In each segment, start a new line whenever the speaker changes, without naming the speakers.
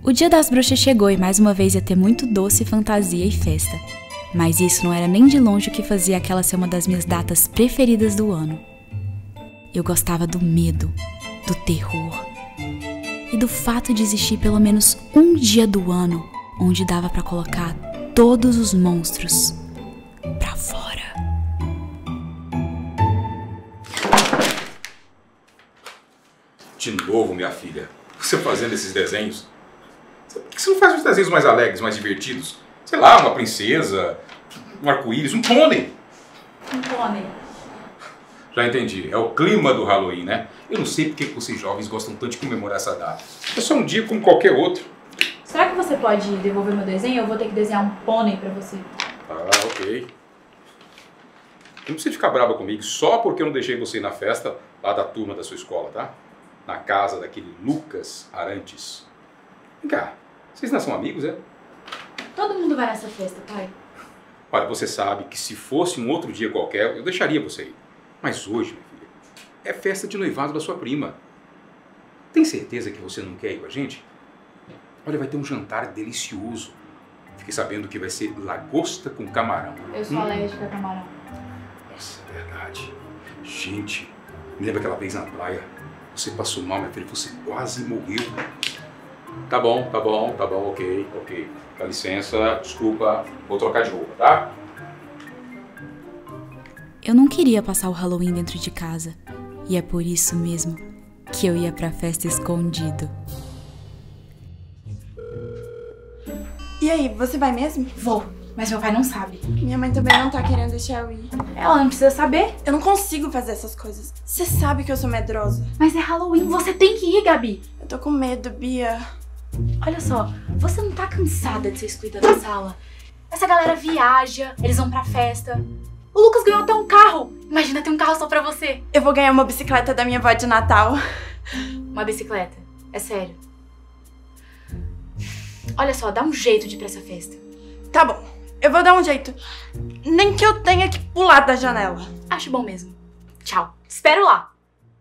O Dia das Bruxas chegou e mais uma vez ia ter muito doce, fantasia e festa. Mas isso não era nem de longe o que fazia aquela ser uma das minhas datas preferidas do ano. Eu gostava do medo, do terror e do fato de existir pelo menos um dia do ano onde dava pra colocar todos os monstros pra fora.
De novo, minha filha, você fazendo esses desenhos. Por que você não faz uns desenhos mais alegres, mais divertidos? Sei lá, uma princesa, um arco-íris, um pônei.
Um pônei.
Já entendi, é o clima do Halloween, né? Eu não sei porque vocês jovens gostam tanto de comemorar essa data. É só um dia como qualquer outro.
Será que você pode devolver meu desenho? Eu vou ter que desenhar um pônei pra você.
Ah, ok. Não precisa ficar brava comigo só porque eu não deixei você ir na festa lá da turma da sua escola, tá? Na casa daquele Lucas Arantes. Vem cá, vocês não são amigos, é?
Todo mundo vai nessa festa, pai.
Olha, você sabe que se fosse um outro dia qualquer, eu deixaria você ir. Mas hoje, minha filha, é festa de noivado da sua prima. Tem certeza que você não quer ir com a gente? Olha, vai ter um jantar delicioso. Fiquei sabendo que vai ser lagosta com camarão.
Eu sou alérgica a camarão.
Nossa, é verdade. Gente, lembra aquela vez na praia? Você passou mal, minha filha, você quase morreu. Tá bom, ok. Dá licença, desculpa, vou trocar de roupa, tá?
Eu não queria passar o Halloween dentro de casa. E é por isso mesmo que eu ia pra festa escondido.
E aí, você vai mesmo?
Vou, mas meu pai não sabe.
Minha mãe também não tá querendo deixar eu ir.
Ela não precisa saber.
Eu não consigo fazer essas coisas. Você sabe que eu sou medrosa.
Mas é Halloween, você tem que ir, Gabi.
Eu tô com medo, Bia.
Olha só, você não tá cansada de ser excluída da sala? Essa galera viaja, eles vão pra festa. O Lucas ganhou até um carro. Imagina ter um carro só pra você.
Eu vou ganhar uma bicicleta da minha avó de Natal.
Uma bicicleta? É sério. Olha só, dá um jeito de ir pra essa festa.
Tá bom, eu vou dar um jeito. Nem que eu tenha que pular da janela.
Acho bom mesmo. Tchau. Te espero lá.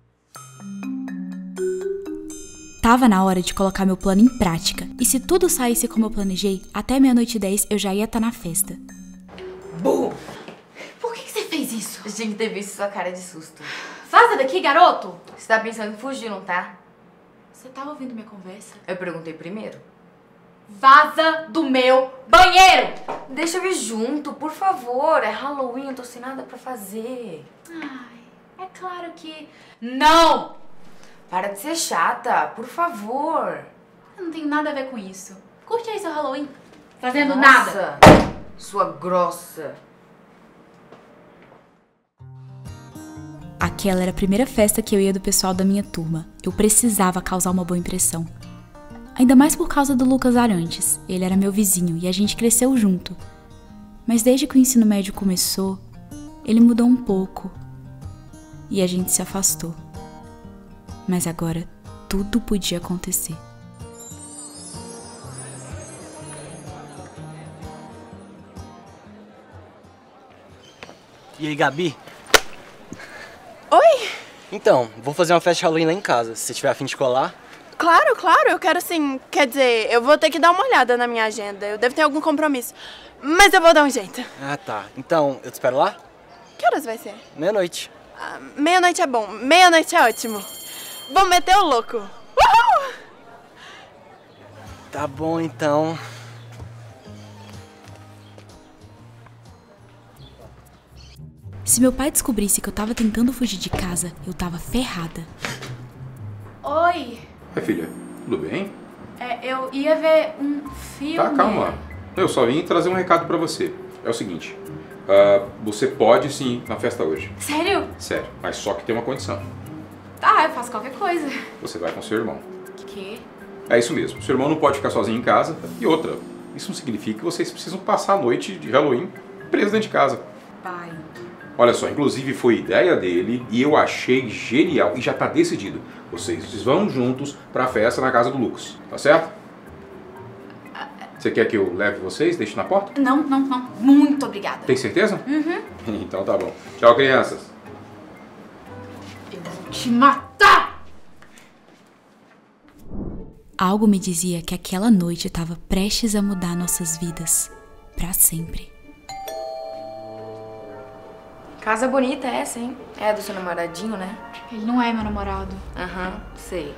Tava na hora de colocar meu plano em prática. E se tudo saísse como eu planejei, até 00:10 eu já ia estar na festa.
Burro!
Por que você fez isso?
Eu tinha que ter visto sua cara de susto.
Vaza daqui, garoto!
Você tá pensando em fugir, não tá?
Você tava ouvindo minha conversa?
Eu perguntei primeiro.
Vaza do meu banheiro!
Deixa eu ir junto, por favor. É Halloween, eu tô sem nada pra fazer.
Ai, é claro que... Não!
Para de ser chata, por favor.
Eu não tenho nada a ver com isso. Curte aí seu Halloween. Fazendo nada.
Nossa, sua grossa.
Aquela era a primeira festa que eu ia do pessoal da minha turma. Eu precisava causar uma boa impressão. Ainda mais por causa do Lucas Arantes. Ele era meu vizinho e a gente cresceu junto. Mas desde que o ensino médio começou, ele mudou um pouco. E a gente se afastou. Mas agora tudo podia acontecer.
E aí, Gabi?
Oi?
Então, vou fazer uma festa de Halloween lá em casa. Se você tiver a fim de colar.
Claro, eu quero sim. Quer dizer, eu vou ter que dar uma olhada na minha agenda. Eu devo ter algum compromisso. Mas eu vou dar um jeito.
Ah, tá. Então, eu te espero lá?
Que horas vai ser?
00:30.
Ah, 00:00 é bom. 00:00 é ótimo. Vamos meter o louco. Uhul!
Tá bom, então.
Se meu pai descobrisse que eu tava tentando fugir de casa, eu tava ferrada. Oi,
Oi, filha, tudo bem?
eu ia ver um filme.
Tá, calma. Eu só vim trazer um recado pra você. É o seguinte, você pode sim ir na festa hoje.
Sério?
Sério, mas só que tem uma condição.
Tá, eu faço qualquer coisa.
Você vai com seu irmão.
Que?
É isso mesmo, seu irmão não pode ficar sozinho em casa. E outra, isso não significa que vocês precisam passar a noite de Halloween preso dentro de casa.
Pai.
Olha só, inclusive foi ideia dele e eu achei genial e já tá decidido. Vocês vão juntos pra festa na casa do Lucas, tá certo? Você quer que eu leve vocês, deixe na porta?
Não. Muito obrigada.
Tem certeza?
Uhum.
Então tá bom. Tchau, crianças.
Eu vou te matar! Algo me dizia que aquela noite estava prestes a mudar nossas vidas pra sempre.
Casa bonita essa, hein? É a do seu namoradinho, né?
Ele não é meu namorado.
Aham, sei.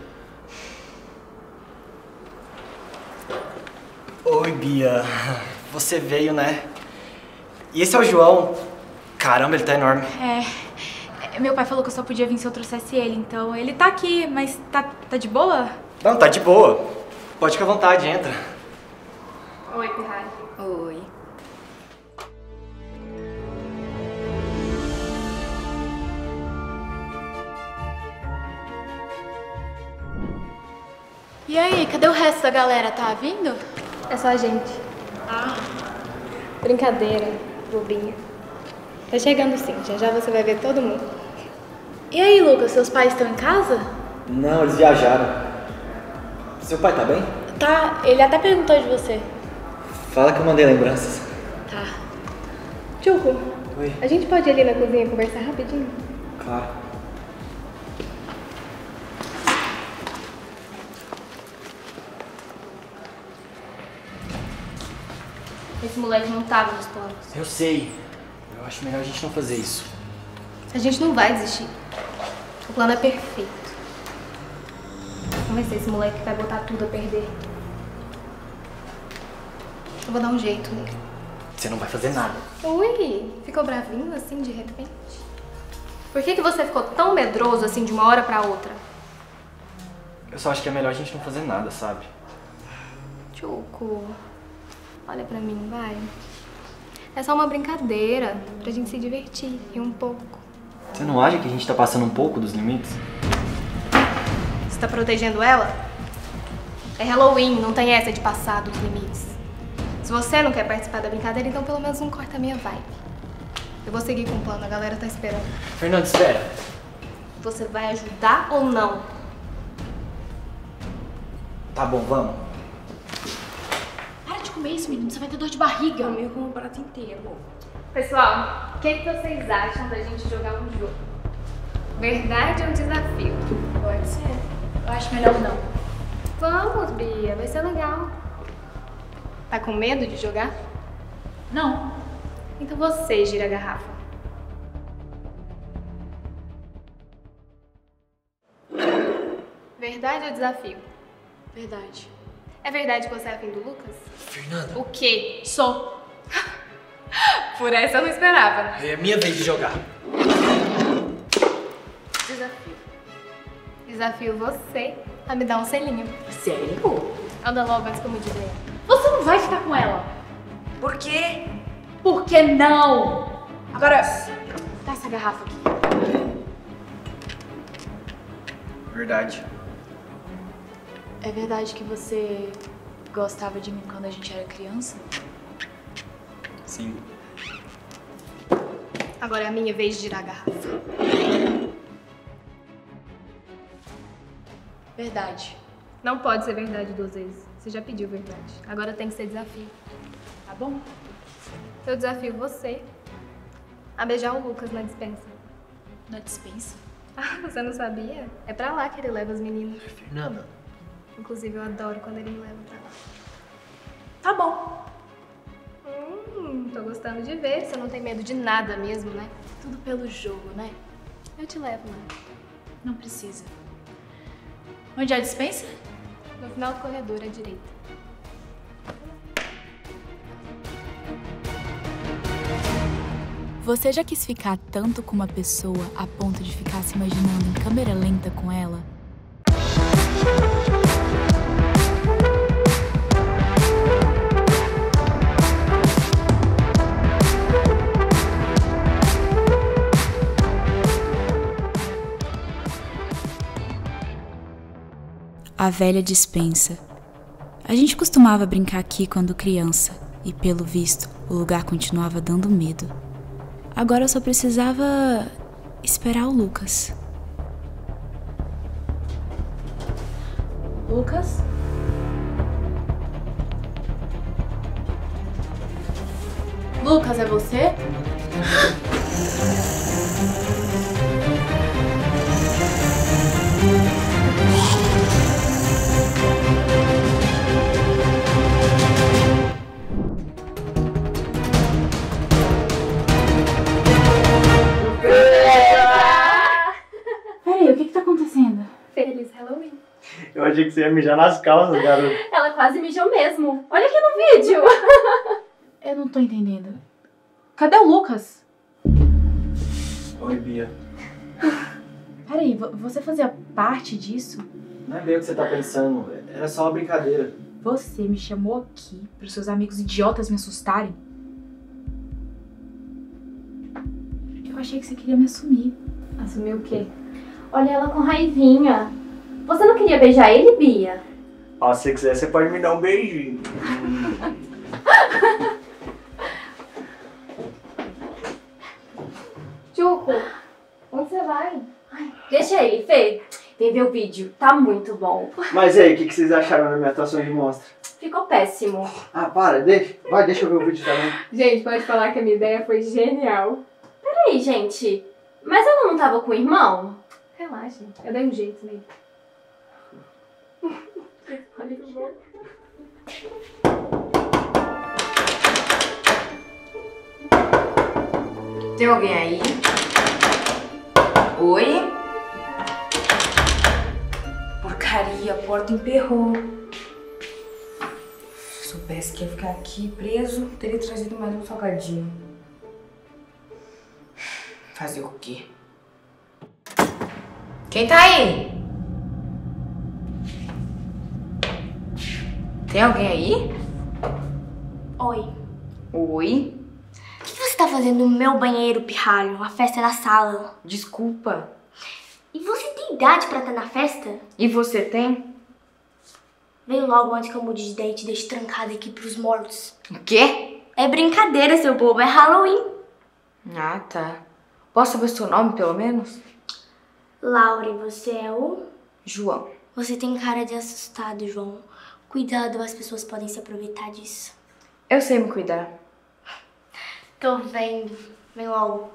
Oi, Bia. Você veio, né? E esse é o João. Caramba, ele tá enorme.
Meu pai falou que eu só podia vir se eu trouxesse ele, então ele tá aqui, mas tá de boa?
Não, tá de boa. Pode ficar à vontade, entra.
Oi, Pirralho.
Oi.
E aí, cadê o resto da galera? Tá vindo?
É só a gente. Brincadeira, bobinha. Tá chegando sim, já já você vai ver todo mundo.
E aí, Lucas, seus pais estão em casa?
Não, eles viajaram. Seu pai tá bem?
Tá, ele até perguntou de você.
Fala que eu mandei lembranças.
Tá.
Tchuco,
Oi.
a gente pode ir ali na cozinha conversar rapidinho?
Claro.
Esse moleque não tava nos planos.
Eu sei. Eu acho melhor a gente não fazer isso.
A gente não vai desistir. O plano é perfeito. Não vai ser esse moleque que vai botar tudo a perder. Eu vou dar um jeito nele.
Você não vai fazer nada.
Ui, ficou bravinho assim de repente? Por que você ficou tão medroso assim de uma hora pra outra?
Eu só acho que é melhor a gente não fazer nada, sabe?
Tchuco, olha pra mim, vai. É só uma brincadeira, pra gente se divertir, rir um pouco.
Você não acha que a gente tá passando um pouco dos limites?
Você tá protegendo ela? É Halloween, não tem essa de passar dos limites. Se você não quer participar da brincadeira, então pelo menos não corta a minha vibe. Eu vou seguir com o plano, a galera tá esperando.
Fernando, espera.
Você vai ajudar ou não?
Tá bom, vamos.
Para de comer isso, menino, você vai ter dor de barriga.
Eu como um prato inteiro.
Pessoal, o que vocês acham da gente jogar um jogo? Verdade ou desafio?
Pode ser. Eu acho melhor não.
Vamos, Bia, vai ser legal. Tá com medo de jogar?
Não.
Então você gira a garrafa. Verdade ou desafio?
Verdade.
É verdade que você é afim do Lucas?
Fernanda,
O quê? Sou. Por essa eu não esperava.
é minha vez de jogar.
Desafio. Desafio você a me dar um selinho.
Sério?
Anda logo antes que eu mude ideia.
Você não vai ficar com ela.
Por quê?
Por que não? Agora, dá essa garrafa aqui.
Verdade.
É verdade que você gostava de mim quando a gente era criança?
Sim.
Agora é a minha vez de girar a garrafa.
Verdade.
Não pode ser verdade 2 vezes. Você já pediu verdade. Agora tem que ser desafio.
Tá bom?
Eu desafio você a beijar o Lucas na dispensa.
Na dispensa?
Ah, você não sabia? É pra lá que ele leva as meninas.
Fernanda.
Inclusive, eu adoro quando ele me leva pra lá.
Tá bom.
Tô gostando de ver. Você não tem medo de nada mesmo, né?
Tudo pelo jogo, né?
Eu te levo lá.
Não precisa. Onde é a dispensa?
No final do corredor, à direita.
Você já quis ficar tanto com uma pessoa a ponto de ficar se imaginando em câmera lenta com ela? A velha dispensa. A gente costumava brincar aqui quando criança, e pelo visto, o lugar continuava dando medo. Agora eu só precisava esperar o Lucas. Lucas? Lucas, é você?
achei que você ia mijar nas calças, garoto.
Ela quase mijou mesmo. Olha aqui no vídeo.
Eu não tô entendendo. Cadê o Lucas?
Oi, Bia.
Peraí, você fazia parte disso?
Não é bem o que você tá pensando. Era só uma brincadeira.
Você me chamou aqui pros seus amigos idiotas me assustarem? Eu achei que você queria me assumir.
Assumir o quê? Olha ela com raivinha. Você não queria beijar ele, Bia?
Ó, se você quiser, você pode me dar um beijinho.
Chuco, onde você vai? Ai, deixa ele, Fê. Vem ver o vídeo, tá muito bom.
Mas e aí, o que vocês acharam da minha atuação de mostra?
Ficou péssimo.
Ah, para, deixa eu ver o vídeo também.
Gente, pode falar que a minha ideia foi genial.
Peraí, gente. Mas ela não tava com o irmão?
Relaxa, eu dei um jeito nele.
Olha que bom.
Tem alguém aí? Oi? Porcaria, a porta emperrou. Se soubesse que ia ficar aqui preso, teria trazido mais um salgadinho. Fazer o quê? Quem tá aí? Tem alguém aí?
Oi.
Oi?
O que você tá fazendo no meu banheiro, pirralho? A festa é na sala.
Desculpa.
E você tem idade pra estar na festa?
E você tem?
Vem logo antes que eu mude de ideia e te deixe trancada aqui pros mortos.
O quê?
É brincadeira, seu bobo. É Halloween.
Ah, tá. Posso saber seu nome, pelo menos?
Laura, e você é o...
João.
Você tem cara de assustado, João. Cuidado, as pessoas podem se aproveitar disso.
Eu sei me cuidar.
Tô vendo. Vem logo.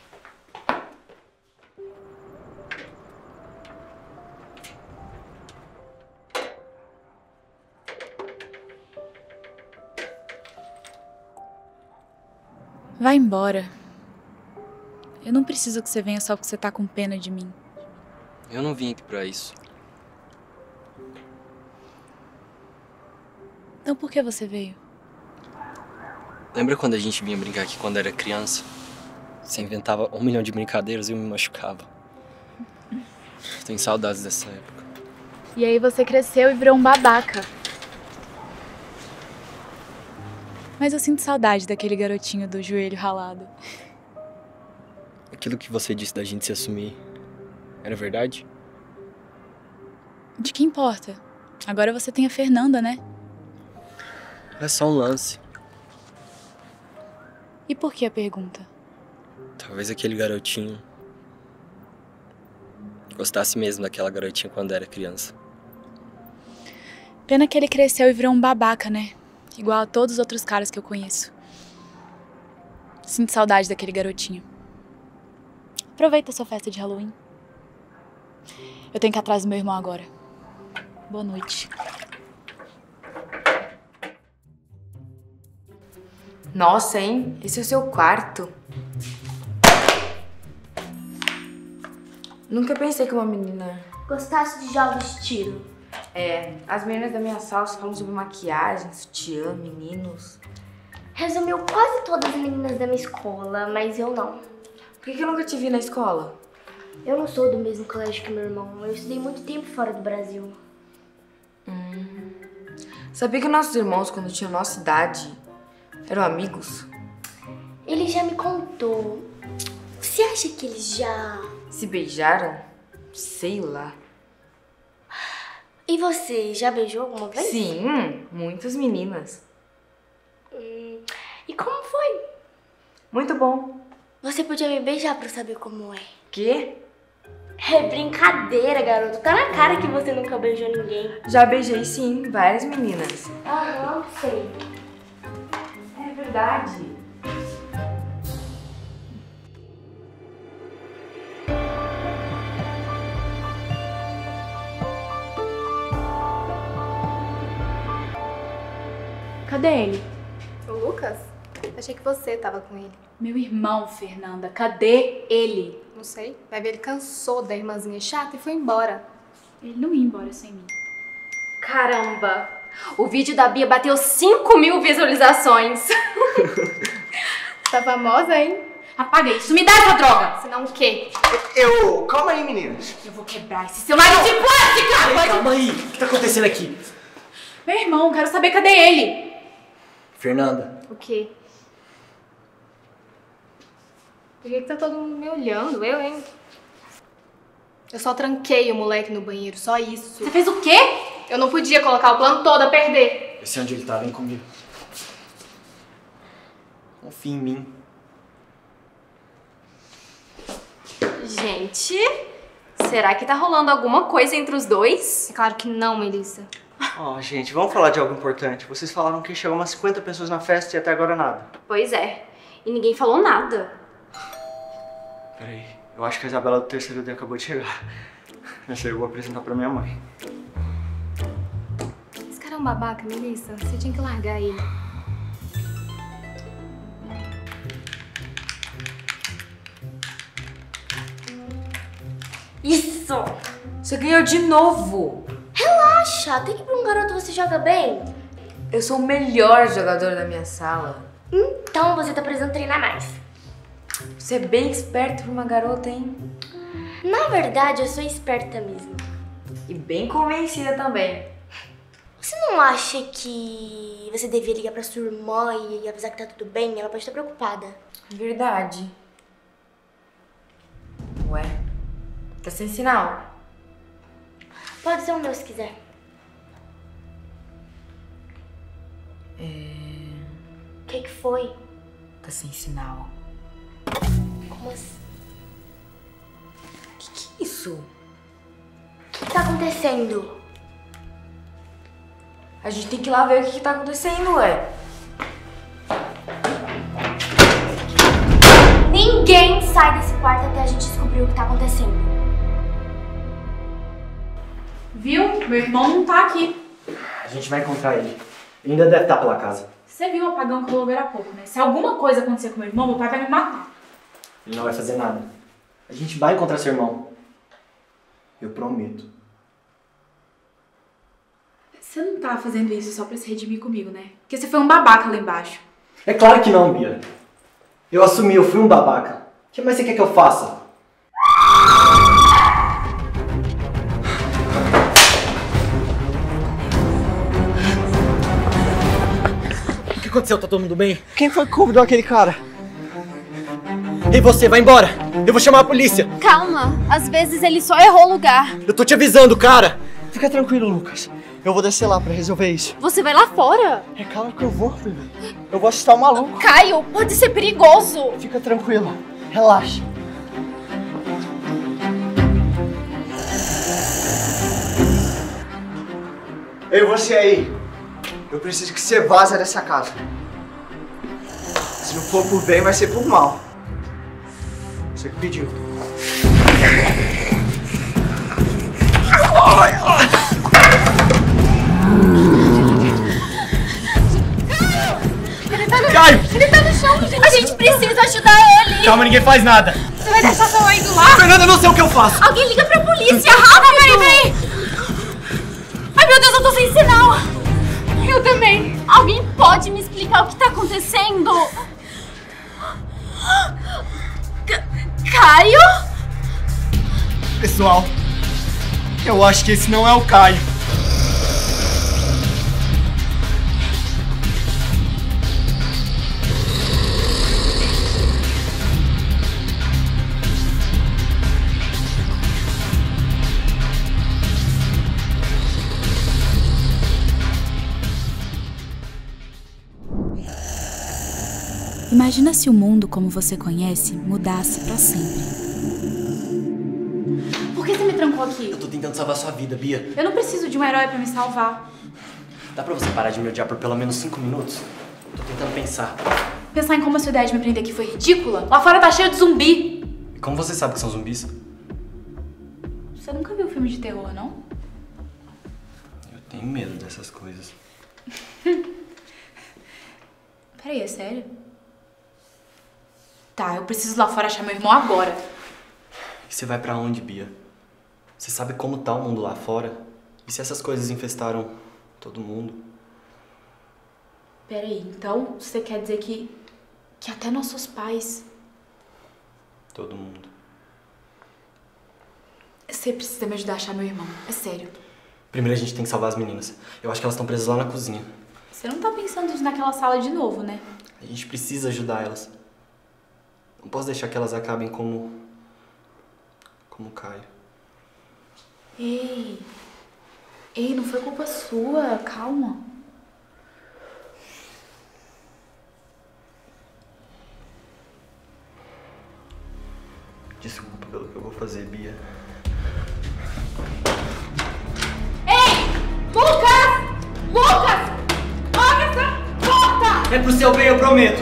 Vai embora. Eu não preciso que você venha só porque você tá com pena de mim.
Eu não vim aqui pra isso.
Então por que você veio?
Lembra quando a gente vinha brincar aqui quando era criança? Você inventava 1 milhão de brincadeiras e eu me machucava. Tenho saudades dessa época.
E aí você cresceu e virou um babaca. Mas eu sinto saudade daquele garotinho do joelho ralado.
Aquilo que você disse da gente se assumir, era verdade?
De que importa? Agora você tem a Fernanda, né?
Era só um lance.
E por que a pergunta?
Talvez aquele garotinho gostasse mesmo daquela garotinha quando era criança.
Pena que ele cresceu e virou um babaca, né? Igual a todos os outros caras que eu conheço. Sinto saudade daquele garotinho. Aproveita a sua festa de Halloween. Eu tenho que ir atrás do meu irmão agora. Boa noite.
Nossa, hein? Esse é o seu quarto. Nunca pensei que uma menina...
Gostasse de jogos de tiro?
É, as meninas da minha sala falam sobre maquiagem, sutiã, meninos.
Resumiu quase todas as meninas da minha escola, mas eu não.
Por que eu nunca te vi na escola?
Eu não sou do mesmo colégio que meu irmão. Eu estudei muito tempo fora do Brasil.
Sabia que nossos irmãos, quando tinham nossa idade, eram amigos?
Ele já me contou. Você acha que eles já...
Se beijaram? Sei lá.
E você, já beijou alguma vez?
Sim, muitas meninas.
E como foi?
Muito bom.
Você podia me beijar pra eu saber como é.
Quê?
É brincadeira, garoto. Tá na cara que você nunca beijou ninguém.
Já beijei sim, várias meninas.
Aham, sei.
É verdade.
Cadê ele?
O Lucas? Achei que você tava com ele.
Meu irmão, Fernanda. Cadê ele?
Não sei. Vai ver, ele cansou da irmãzinha chata e foi embora.
Ele não ia embora sem mim.
Caramba! O vídeo da Bia bateu 5.000 visualizações.
Tá famosa, hein?
Apaga isso, me dá essa droga!
Senão o quê?
Calma aí, meninas.
Eu vou quebrar esse celular de plástico!
Calma aí. O que tá acontecendo aqui?
Meu irmão, quero saber cadê ele.
Fernanda.
O quê? Por que tá todo mundo me olhando? Eu, hein? Eu só tranquei o moleque no banheiro, só isso.
Você fez o quê?
Eu não podia colocar o plano todo a perder.
Esse é onde ele tá, vem comigo. Confia em mim.
Gente, será que tá rolando alguma coisa entre os dois?
É claro que não, Melissa.
Gente, vamos falar de algo importante. Vocês falaram que chegou umas 50 pessoas na festa e até agora nada.
Pois é, e ninguém falou nada.
Peraí, eu acho que a Isabela do terceiro D acabou de chegar. Essa eu vou apresentar pra minha mãe.
Esse cara é um babaca, Melissa. Você tinha que largar ele.
Isso! Você ganhou de novo!
Relaxa, até que pra um garoto você joga bem.
Eu sou o melhor jogador da minha sala.
Então você tá precisando treinar mais.
Você é bem esperto pra uma garota, hein?
Na verdade, eu sou esperta mesmo.
E bem convencida também.
Você não acha que você devia ligar pra sua irmã e avisar que tá tudo bem? Ela pode estar preocupada.
Verdade. Ué, tá sem sinal?
Pode ser o meu se quiser. O que foi?
Tá sem sinal.
Como assim?
Que é isso?
O que tá acontecendo?
A gente tem que ir lá ver o que tá acontecendo, ué.
Ninguém sai desse quarto até a gente descobrir o que tá acontecendo.
Viu? Meu irmão não tá aqui.
A gente vai encontrar ele. Ele ainda deve estar pela casa.
Você viu o apagão que rolou agora há pouco, né? Se alguma coisa acontecer com meu irmão, meu pai vai me matar.
Ele não vai fazer nada. A gente vai encontrar seu irmão. Eu prometo.
Você não tá fazendo isso só pra se redimir comigo, né? Porque você foi um babaca lá embaixo.
É claro que não, Bia. Eu assumi, eu fui um babaca. O que mais você quer que eu faça? O que aconteceu? Tá todo mundo bem? Quem foi que convidou aquele cara? Ei, você, vai embora! Eu vou chamar a polícia!
Calma, às vezes ele só errou o lugar.
Eu tô te avisando, cara! Fica tranquilo, Lucas. Eu vou descer lá pra resolver isso.
Você vai lá fora?
É claro que eu vou, filho. Eu vou assustar o maluco.
Caio, pode ser perigoso.
Fica tranquilo. Relaxa. Ei, você aí. Eu preciso que você vaza dessa casa. Se não for por bem, vai ser por mal. Você que pediu. Caio!
Ele tá no chão, gente. A gente precisa ajudar ele.
Calma, ninguém faz nada.
Você vai deixar seu indo lá?
Fernanda, eu não sei o que eu faço.
Alguém liga pra polícia, rápido! Vem! Ai, meu Deus, eu tô sem sinal. Eu também. Alguém pode me explicar o que tá acontecendo? Caio?
Pessoal, eu acho que esse não é o Caio.
Imagina se o mundo como você conhece mudasse pra sempre. Por que você me trancou aqui?
Eu tô tentando salvar sua vida, Bia.
Eu não preciso de um herói pra me salvar.
Dá pra você parar de me odiar por pelo menos 5 minutos? Tô tentando pensar.
Pensar em como a sua ideia de me prender aqui foi ridícula? Lá fora tá cheio de zumbi.
E como você sabe que são zumbis?
Você nunca viu filme de terror, não?
Eu tenho medo dessas coisas.
Peraí, é sério? Tá, eu preciso ir lá fora achar meu irmão agora.
E você vai pra onde, Bia? Você sabe como tá o mundo lá fora?
E se essas coisas infestaram todo mundo?
Peraí, então você quer dizer que até nossos pais...
Todo mundo.
Você precisa me ajudar a achar meu irmão, é sério.
Primeiro a gente tem que salvar as meninas. Eu acho que elas estão presas lá na cozinha.
Você não tá pensando em ir naquela sala de novo, né?
A gente precisa ajudar elas. Não posso deixar que elas acabem como o Caio.
Ei, não foi culpa sua, calma.
Desculpa pelo que eu vou fazer, Bia.
Lucas! Abre essa porta!
É pro seu bem, eu prometo.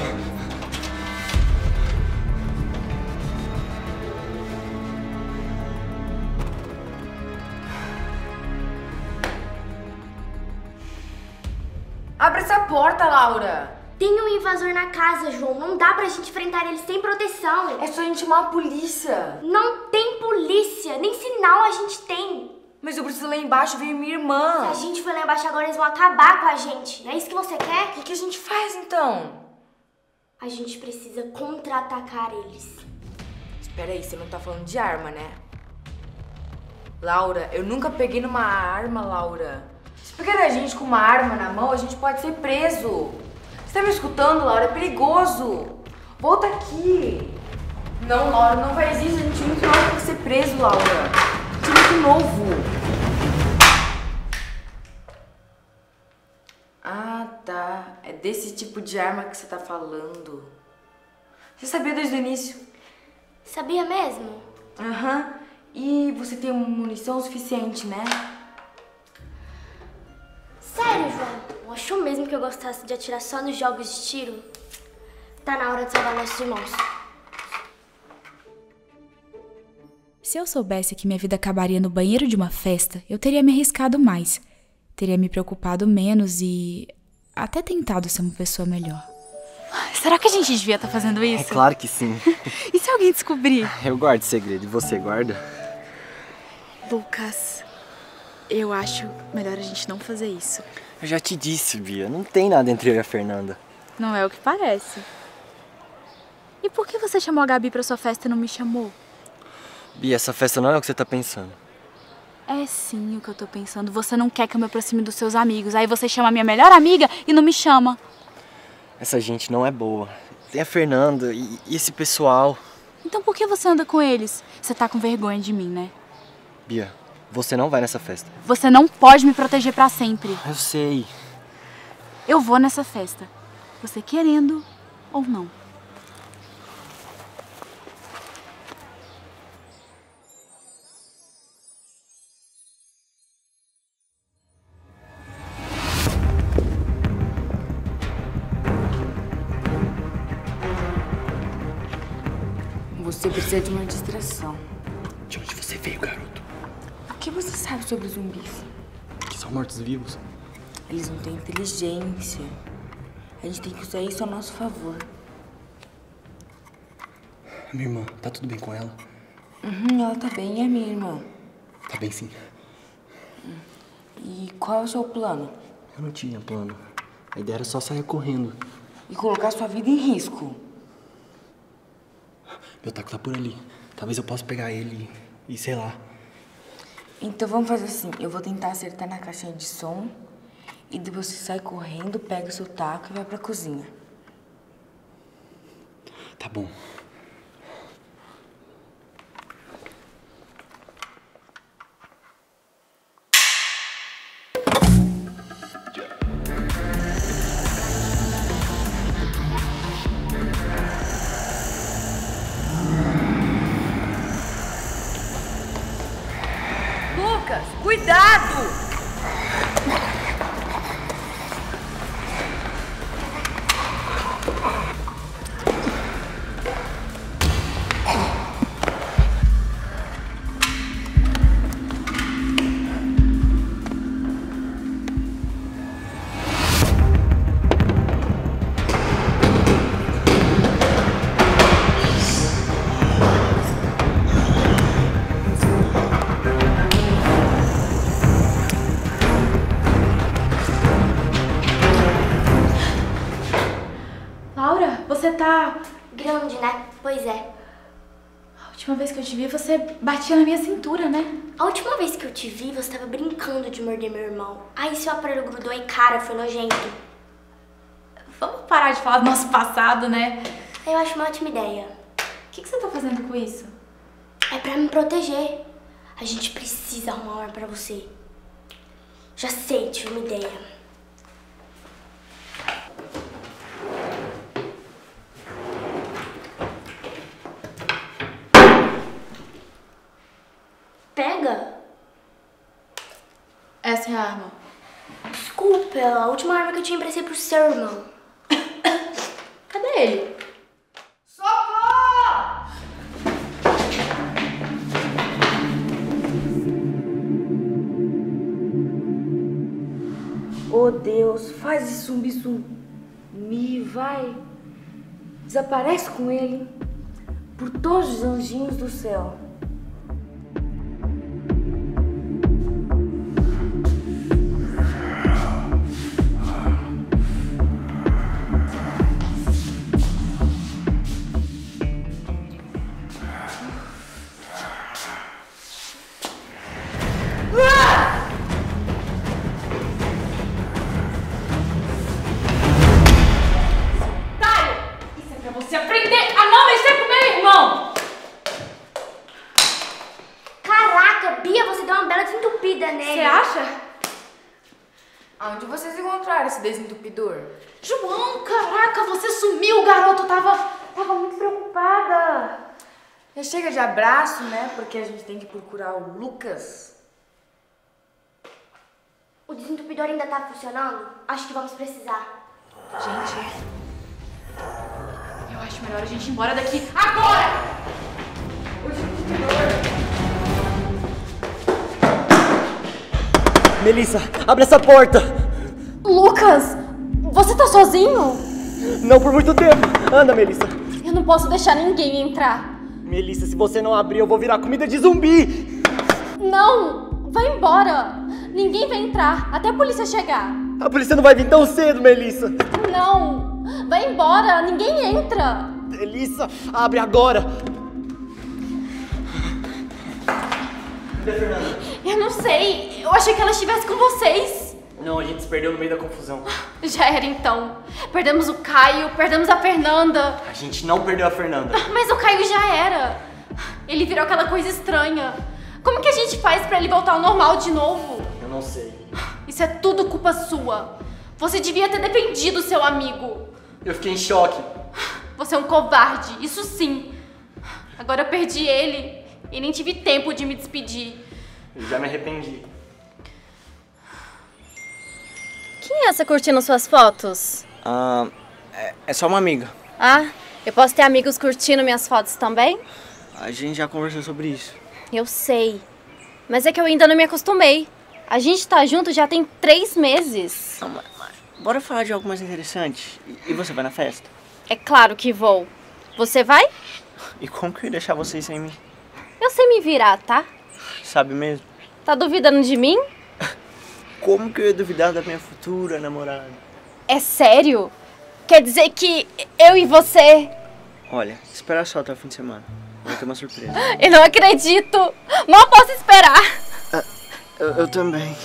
Abre essa porta, Laura.
Tem um invasor na casa, João. Não dá pra gente enfrentar ele sem proteção.
É só a gente chamar a polícia.
Não tem polícia, nem sinal a gente tem.
Mas eu preciso lá embaixo ver minha irmã.
Se a gente for lá embaixo agora, eles vão acabar com a gente. É isso que você quer?
O que a gente faz, então?
A gente precisa contra-atacar eles.
Espera aí, você não tá falando de arma, né? Laura, eu nunca peguei numa arma, Laura. Se pegar a gente com uma arma na mão, a gente pode ser preso. Você tá me escutando, Laura? É perigoso. Volta aqui. Não, Laura, não vai existir. A gente é muito novo pra ser preso, Laura. A gente é muito novo. Ah, tá. É desse tipo de arma que você tá falando. Você sabia desde o início?
Sabia mesmo?
Aham. E você tem munição suficiente, né?
Sério, João? Achou mesmo que eu gostasse de atirar só nos jogos de tiro? Tá na hora de salvar nossos irmãos.
Se eu soubesse que minha vida acabaria no banheiro de uma festa, eu teria me arriscado mais. Teria me preocupado menos e até tentado ser uma pessoa melhor.
Será que a gente devia estar fazendo
É
isso?
claro que sim.
E se alguém descobrir?
Eu guardo segredo. E você guarda?
Lucas, eu acho melhor a gente não fazer isso.
Eu já te disse, Bia. Não tem nada entre eu e a Fernanda.
Não é o que parece. E por que você chamou a Gabi pra sua festa e não me chamou?
Bia, essa festa não é o que você tá pensando.
É sim o que eu tô pensando. Você não quer que eu me aproxime dos seus amigos. Aí você chama a minha melhor amiga e não me chama.
Essa gente não é boa. Tem a Fernanda e esse pessoal.
Então por que você anda com eles? Você tá com vergonha de mim, né?
Bia, você não vai nessa festa.
Você não pode me proteger pra sempre.
Eu sei.
Eu vou nessa festa. Você querendo ou não.
Você precisa de uma distração.
De onde você veio, garoto?
O que você sabe sobre zumbis?
Que são mortos-vivos.
Eles não têm inteligência. A gente tem que usar isso a nosso favor.
Minha irmã, tá tudo bem com ela?
Ela tá bem, é minha irmã.
Tá bem sim.
E qual é o seu plano?
Eu não tinha plano. A ideia era só sair correndo.
E colocar sua vida em risco.
Meu taco tá por ali. Talvez eu possa pegar ele e sei lá.
Então vamos fazer assim. Eu vou tentar acertar na caixinha de som. E depois você sai correndo, pega o seu taco e vai pra cozinha.
Tá bom.
Lucas, cuidado!
você tá...
Grande, né? Pois é.
A última vez que eu te vi, você batia na minha cintura, né?
A última vez que eu te vi, você tava brincando de morder meu irmão. Aí seu aparelho grudou e, cara, foi nojento.
Vamos parar de falar do nosso passado, né?
Eu acho uma ótima ideia.
O que você tá fazendo com isso?
É pra me proteger. A gente precisa arrumar uma arma pra você. Já sei, tive uma ideia. Pega.
Essa é a arma.
Desculpa, é a última arma que eu te emprestei pro seu irmão.
Cadê ele?
Socorro! Oh Deus, faz esse zumbi sumir, vai. Desaparece com ele por todos os anjinhos do céu.
Você aprender a não mexer com meu irmão!
Caraca, Bia, você deu uma bela desentupida nele.
Você acha?
Aonde vocês encontraram esse desentupidor?
João, caraca, você sumiu, garoto. Tava muito preocupada.
Já chega de abraço, né? Porque a gente tem que procurar o Lucas.
O desentupidor ainda tá funcionando? Acho que vamos precisar.
Gente, eu acho melhor a gente ir embora daqui agora!
Melissa, abre essa porta!
Lucas, você tá sozinho?
Não por muito tempo. Anda, Melissa.
Eu não posso deixar ninguém entrar.
Melissa, se você não abrir, eu vou virar comida de zumbi!
Não, vai embora. Ninguém vai entrar, até a polícia chegar.
A polícia não vai vir tão cedo, Melissa!
Não, vai embora, ninguém entra.
Melissa, abre agora! Cadê a Fernanda?
Eu não sei, eu achei que ela estivesse com vocês.
Não, a gente se perdeu no meio da confusão.
Já era então. Perdemos o Caio, perdemos a Fernanda.
A gente não perdeu a Fernanda.
Mas o Caio já era. Ele virou aquela coisa estranha. Como que a gente faz pra ele voltar ao normal de novo?
Eu não sei.
Isso é tudo culpa sua. Você devia ter defendido seu amigo.
Eu fiquei em choque.
Você é um covarde, isso sim. Agora eu perdi ele e nem tive tempo de me despedir.
Eu já me arrependi.
Quem é essa curtindo suas fotos?
É só uma amiga.
Ah, eu posso ter amigos curtindo minhas fotos também?
A gente já conversou sobre isso.
Eu sei, mas é que eu ainda não me acostumei. A gente tá junto já tem 3 meses.
Não, mas bora falar de algo mais interessante. E você vai na festa?
É claro que vou. Você vai?
E como que eu ia deixar vocês sem mim?
Eu sei me virar, tá?
Sabe mesmo?
Tá duvidando de mim?
Como que eu ia duvidar da minha futura namorada?
É sério? Quer dizer que eu e você...
Olha, espera só até o fim de semana. Vai ter uma surpresa.
Eu não acredito! Mal posso esperar!
Eu também.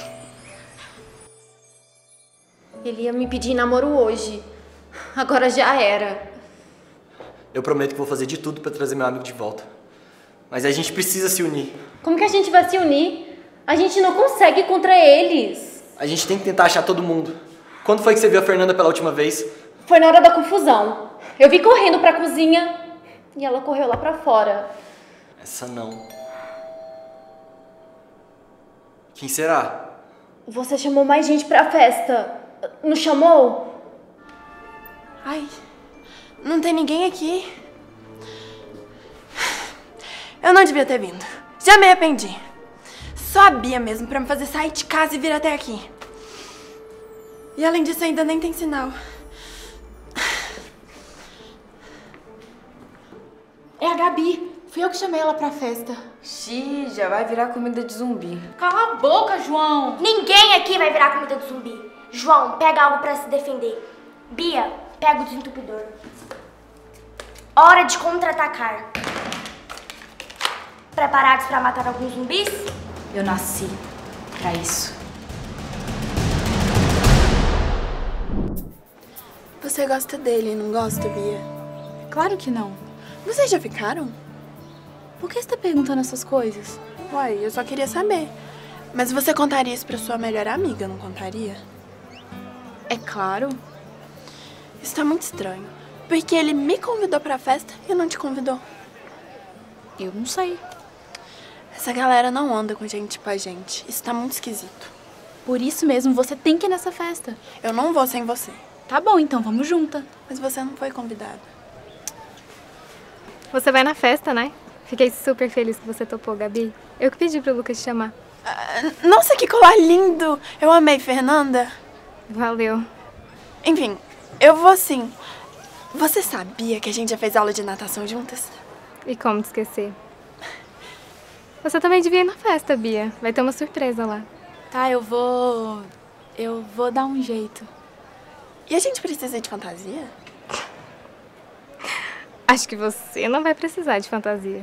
Ele ia me pedir namoro hoje. Agora já era.
Eu prometo que vou fazer de tudo pra trazer meu amigo de volta. Mas a gente precisa se unir.
Como que a gente vai se unir? A gente não consegue contra eles.
A gente tem que tentar achar todo mundo. Quando foi que você viu a Fernanda pela última vez?
Foi na hora da confusão. Eu vi correndo pra cozinha e ela correu lá pra fora.
Essa não. Quem será?
Você chamou mais gente pra festa. Não chamou?
Ai, não tem ninguém aqui. Eu não devia ter vindo. Já me arrependi. Só a Bia mesmo pra me fazer sair de casa e vir até aqui. E além disso ainda nem tem sinal.
É a Gabi. Fui eu que chamei ela pra festa.
Xiii, já vai virar comida de zumbi.
Cala a boca, João.
Ninguém aqui vai virar comida de zumbi. João, pega algo pra se defender. Bia, pega o desentupidor. Hora de contra-atacar. Preparados pra matar alguns zumbis?
Eu nasci pra isso.
Você gosta dele, não gosta, Bia?
Claro que não.
Vocês já ficaram?
Por que você tá perguntando essas coisas?
Uai, eu só queria saber. Mas você contaria isso pra sua melhor amiga, não contaria?
É claro.
Isso tá muito estranho. Porque ele me convidou pra festa e não te convidou.
Eu não sei.
Essa galera não anda com gente tipo a gente. Isso tá muito esquisito.
Por isso mesmo, você tem que ir nessa festa.
Eu não vou sem você.
Tá bom, então vamos junta.
Mas você não foi convidada.
Você vai na festa, né? Fiquei super feliz que você topou, Gabi. Eu que pedi pro Lucas te chamar.
Nossa, que colar lindo! Eu amei, Fernanda.
Valeu.
Enfim, eu vou sim. Você sabia que a gente já fez aula de natação juntas?
E como te esquecer? Você também devia ir na festa, Bia. Vai ter uma surpresa lá.
Tá, eu vou dar um jeito.
E a gente precisa ir de fantasia?
Acho que você não vai precisar de fantasia.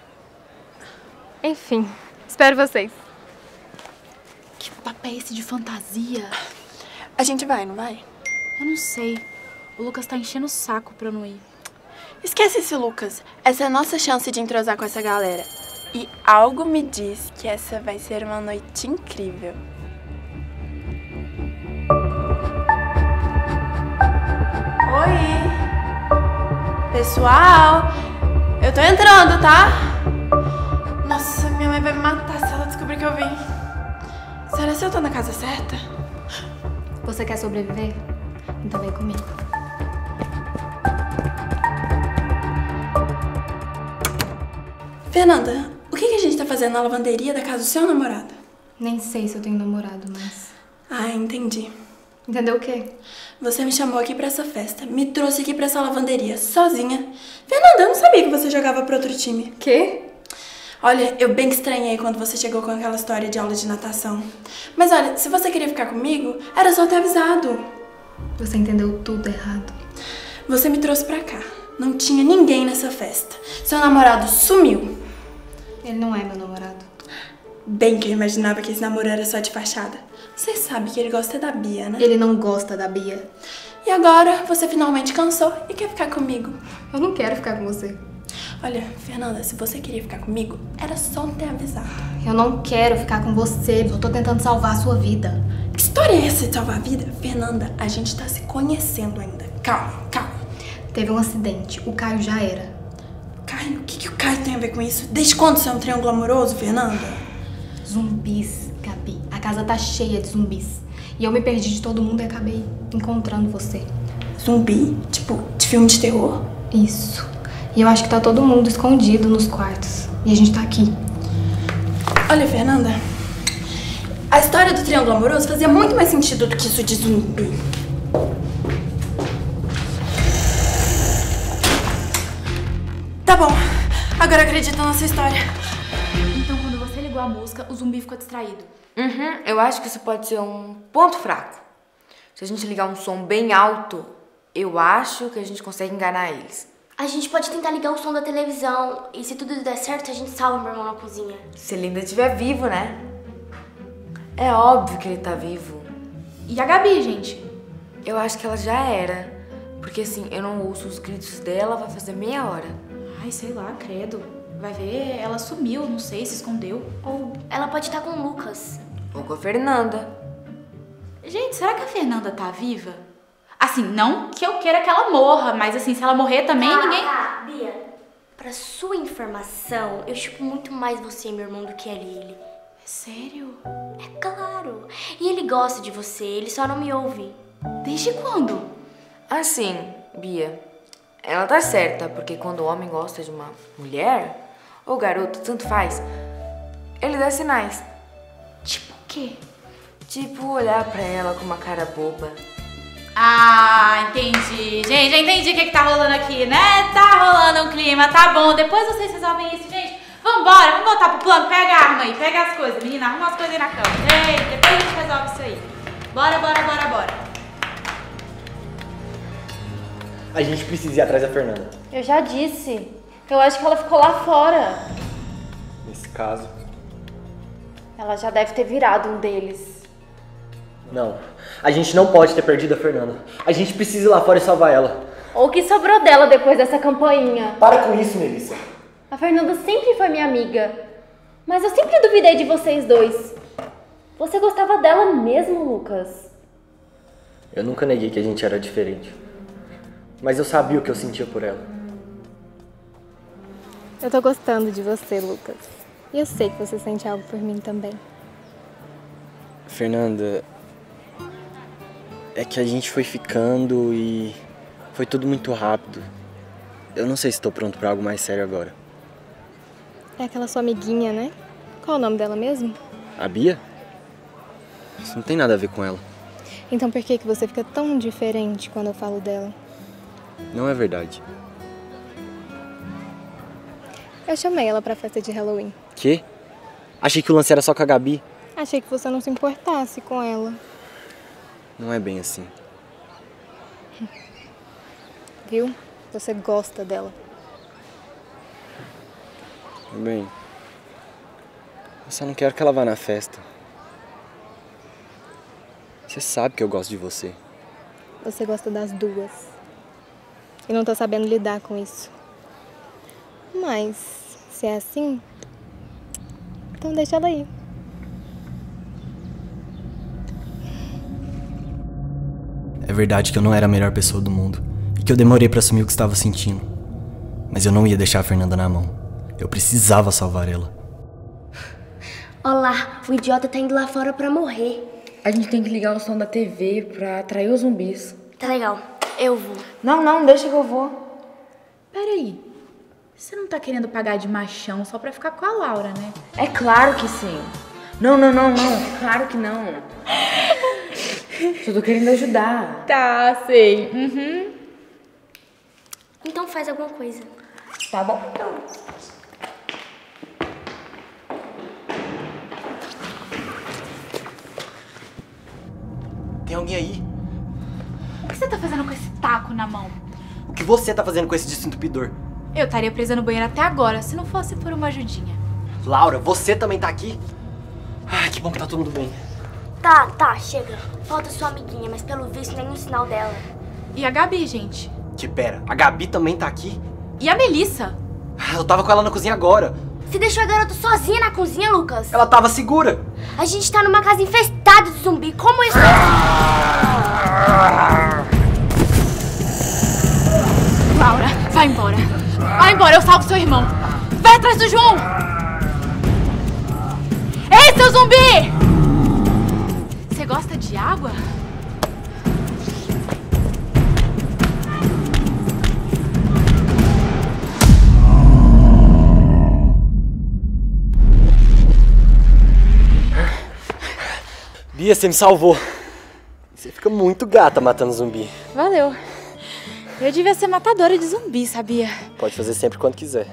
Enfim, espero vocês.
Que papo é esse de fantasia?
A gente vai, não vai?
Eu não sei. O Lucas tá enchendo o saco pra eu não ir.
Esquece esse Lucas. Essa é a nossa chance de entrosar com essa galera. E algo me diz que essa vai ser uma noite incrível. Oi! Pessoal! Eu tô entrando, tá? Nossa, minha mãe vai me matar se ela descobrir que eu vim. Será que eu tô na casa certa?
Você quer sobreviver? Então vem comigo.
Fernanda, o que a gente tá fazendo na lavanderia da casa do seu namorado?
Nem sei se eu tenho namorado, mas...
Ah, entendi.
Entendeu o quê?
Você me chamou aqui pra essa festa, me trouxe aqui pra essa lavanderia, sozinha. Fernanda, eu não sabia que você jogava pro outro time.
Quê?
Olha, eu bem que estranhei quando você chegou com aquela história de aula de natação. Mas olha, se você queria ficar comigo, era só ter avisado.
Você entendeu tudo errado.
Você me trouxe pra cá. Não tinha ninguém nessa festa. Seu namorado sumiu.
Ele não é meu namorado.
Bem que eu imaginava que esse namoro era só de fachada. Você sabe que ele gosta da Bia, né?
Ele não gosta da Bia.
E agora, você finalmente cansou e quer ficar comigo.
Eu não quero ficar com você.
Olha, Fernanda, se você queria ficar comigo, era só ter avisado.
Eu não quero ficar com você. Eu tô tentando salvar a sua vida.
Que história é essa de salvar a vida? Fernanda, a gente tá se conhecendo ainda. Calma, calma.
Teve um acidente. O Caio já era.
Caio? O que o Caio tem a ver com isso? Desde quando você é um triângulo amoroso, Fernanda?
Zumbis, Gabi. A casa tá cheia de zumbis. E eu me perdi de todo mundo e acabei encontrando você.
Zumbi? Tipo, de filme de terror?
Isso. E eu acho que tá todo mundo escondido nos quartos. E a gente tá aqui.
Olha, Fernanda, a história do triângulo amoroso fazia muito mais sentido do que isso de zumbi. Tá bom, agora eu acredito na nossa história.
Então, quando você ligou a música, o zumbi ficou distraído.
Eu acho que isso pode ser um ponto fraco. Se a gente ligar um som bem alto, eu acho que a gente consegue enganar eles.
A gente pode tentar ligar o som da televisão e se tudo der certo, a gente salva meu irmão na cozinha.
Se ele ainda estiver vivo, né? É óbvio que ele tá vivo.
E a Gabi, gente?
Eu acho que ela já era. Porque assim, eu não ouço os gritos dela, vai fazer meia hora.
Ai, sei lá, credo. Vai ver, ela sumiu, não sei, se escondeu.
Ou ela pode estar com o Lucas.
Ou com a Fernanda.
Gente, será que a Fernanda tá viva? Assim, não que eu queira que ela morra, mas assim, se ela morrer também, ninguém...
Bia, pra sua informação, eu chupo muito mais você e meu irmão do que ela e ele.
É sério?
É claro. E ele gosta de você, ele só não me ouve.
Desde quando?
Assim, Bia, ela tá certa, porque quando o homem gosta de uma mulher, ou garoto, tanto faz, ele dá sinais.
Tipo o quê?
Tipo olhar pra ela com uma cara boba.
Ah, entendi. Gente, já entendi o que tá rolando aqui, né? Tá rolando um clima, tá bom. Depois vocês resolvem isso, gente. Vambora, vamos voltar pro plano. Pega a arma aí, pega as coisas. Menina, arruma as coisas aí na cama. Gente, depois a gente resolve isso aí. Bora, bora, bora, bora.
A gente precisa ir atrás da Fernanda.
Eu já disse. Eu acho que ela ficou lá fora.
Nesse caso...
Ela já deve ter virado um deles.
Não. A gente não pode ter perdido a Fernanda. A gente precisa ir lá fora e salvar ela.
Ou o que sobrou dela depois dessa campainha.
Para com isso, Melissa.
A Fernanda sempre foi minha amiga. Mas eu sempre duvidei de vocês dois. Você gostava dela mesmo, Lucas?
Eu nunca neguei que a gente era diferente. Mas eu sabia o que eu sentia por ela.
Eu tô gostando de você, Lucas. E eu sei que você sente algo por mim também.
Fernanda, é que a gente foi ficando e foi tudo muito rápido. Eu não sei se estou pronto pra algo mais sério agora.
É aquela sua amiguinha, né? Qual é o nome dela mesmo?
A Bia? Isso não tem nada a ver com ela.
Então por que você fica tão diferente quando eu falo dela?
Não é verdade.
Eu chamei ela pra festa de Halloween.
Quê? Achei que o lance era só com a Gabi.
Achei que você não se importasse com ela.
Não é bem assim.
Viu? Você gosta dela.
Bem, eu só não quero que ela vá na festa. Você sabe que eu gosto de você.
Você gosta das duas. E não tá sabendo lidar com isso. Mas, se é assim, então deixa ela ir.
É verdade que eu não era a melhor pessoa do mundo. E que eu demorei pra assumir o que estava sentindo. Mas eu não ia deixar a Fernanda na mão. Eu precisava salvar ela.
Olá, o idiota tá indo lá fora pra morrer.
A gente tem que ligar o som da TV pra atrair os zumbis.
Tá legal, eu vou.
Não, deixa que eu vou.
Peraí, você não tá querendo pagar de machão só pra ficar com a Laura, né?
É claro que sim. Não, claro que não. Só tô querendo ajudar.
Tá, sei.
Então faz alguma coisa.
Tá bom, então.
Tem alguém aí?
O que você tá fazendo com esse taco na mão?
O que você tá fazendo com esse desentupidor?
Eu estaria presa no banheiro até agora, se não fosse por uma ajudinha.
Laura, você também tá aqui? Ai, que bom que tá todo mundo bem.
Tá, chega. Falta sua amiguinha, mas pelo visto nenhum sinal dela.
E a Gabi, gente?
Que pera, a Gabi também tá aqui?
E a Melissa?
Eu tava com ela na cozinha agora.
Você deixou a garota sozinha na cozinha, Lucas?
Ela tava segura.
A gente tá numa casa infestada de zumbi. Como isso?
Laura, vai embora. Vai embora, eu salvo seu irmão. Vai atrás do João. Ei, seu zumbi! Você gosta de água?
Bia, você me salvou. Você fica muito gata matando zumbi.
Valeu. Eu devia ser matadora de zumbi, sabia?
Pode fazer sempre quando quiser.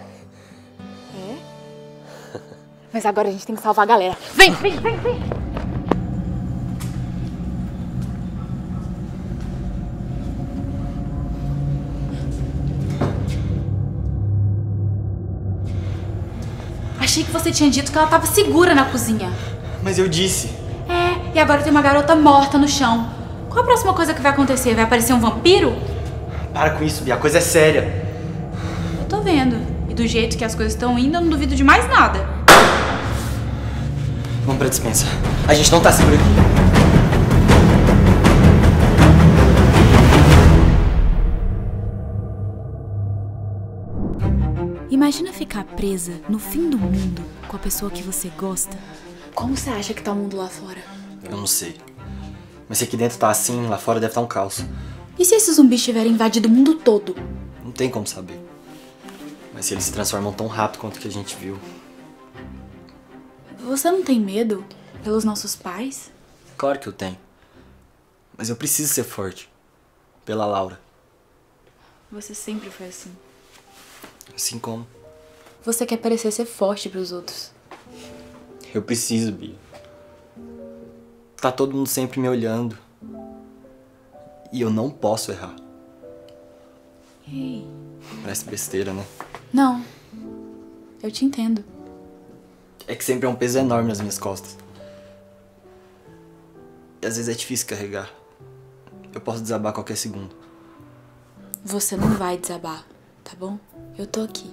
É? Mas agora a gente tem que salvar a galera. Vem! Achei que você tinha dito que ela estava segura na cozinha.
Mas eu disse.
É, e agora tem uma garota morta no chão. Qual a próxima coisa que vai acontecer? Vai aparecer um vampiro?
Para com isso, Bia, a coisa é séria.
Eu tô vendo. E do jeito que as coisas estão indo, eu não duvido de mais nada.
Vamos pra dispensa. A gente não tá seguro aqui.
Imagina ficar presa no fim do mundo com a pessoa que você gosta. Como você acha que tá o mundo lá fora?
Eu não sei. Mas se aqui dentro tá assim, lá fora deve estar um caos.
E se esses zumbis tiverem invadido o mundo todo?
Não tem como saber. Mas se eles se transformam tão rápido quanto o que a gente viu...
Você não tem medo pelos nossos pais?
Claro que eu tenho. Mas eu preciso ser forte. Pela Laura.
Você sempre foi assim.
Assim como?
Você quer parecer ser forte pros outros.
Eu preciso, Bia. Tá todo mundo sempre me olhando. E eu não posso errar.
Ei.
Parece besteira, né?
Não. Eu te entendo.
É que sempre é um peso enorme nas minhas costas. E às vezes é difícil carregar. Eu posso desabar a qualquer segundo.
Você não vai desabar, tá bom? Eu tô aqui.